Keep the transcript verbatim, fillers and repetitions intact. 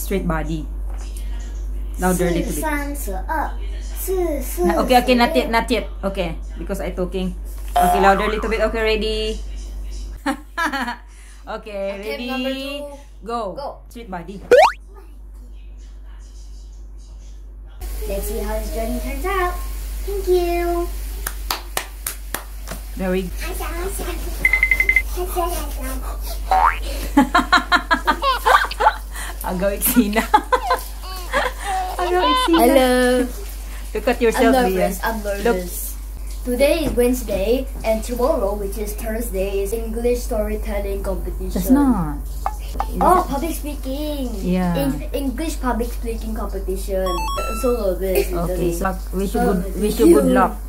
straight body. Louder a little bit. Uh, okay, okay, not yet, not yet. Okay, because I talking. Okay, louder a little bit. Okay, ready. okay, Okay, ready. number two. Go. Go. Straight body. Let's see how this journey turns out. Thank you. Very. Agaw eksina. Agaw eksina. Hello. Look at I'm yourself, Leah. nervous. I'm nervous. Today is Wednesday, and tomorrow, which is Thursday, is English storytelling competition. That's not. Oh, public speaking. Yeah. En English public speaking competition. I'm so nervous. Okay, so wish you Oh, good, wish thank you good you. luck.